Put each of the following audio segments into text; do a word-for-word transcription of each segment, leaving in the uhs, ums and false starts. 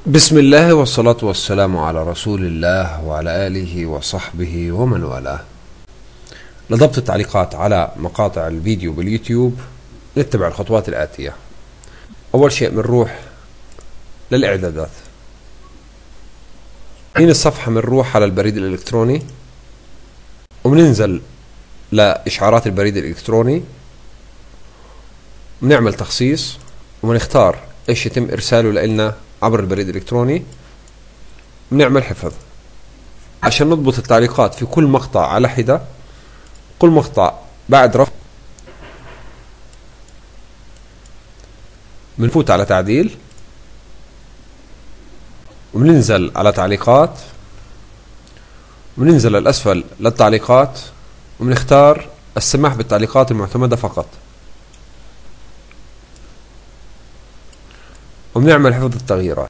بسم الله والصلاة والسلام على رسول الله وعلى آله وصحبه ومن والاه. لضبط التعليقات على مقاطع الفيديو باليوتيوب نتبع الخطوات الآتية. أول شيء بنروح للإعدادات، من الصفحة بنروح على البريد الإلكتروني وبننزل لإشعارات البريد الإلكتروني، بنعمل تخصيص وبنختار إيش يتم إرساله لنا عبر البريد الإلكتروني، بنعمل حفظ عشان نضبط التعليقات في كل مقطع على حدة. كل مقطع بعد رفع بنفوت على تعديل وبننزل على تعليقات وبننزل للأسفل للتعليقات وبنختار السماح بالتعليقات المعتمدة فقط، وبنعمل حفظ التغييرات.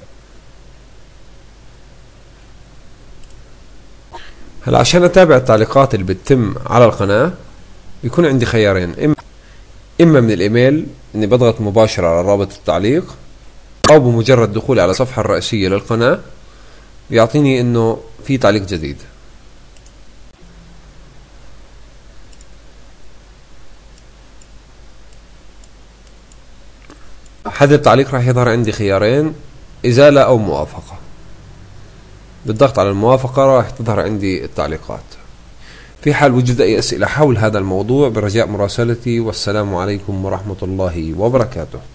هلا عشان اتابع التعليقات اللي بتتم على القناة بيكون عندي خيارين، اما اما من الايميل اني بضغط مباشرة على رابط التعليق، او بمجرد دخولي على الصفحة الرئيسية للقناة بيعطيني انه في تعليق جديد. حذف التعليق راح يظهر عندي خيارين، ازالة او موافقة. بالضغط على الموافقة راح تظهر عندي التعليقات. في حال وجد اي اسئلة حول هذا الموضوع برجاء مراسلتي، والسلام عليكم ورحمة الله وبركاته.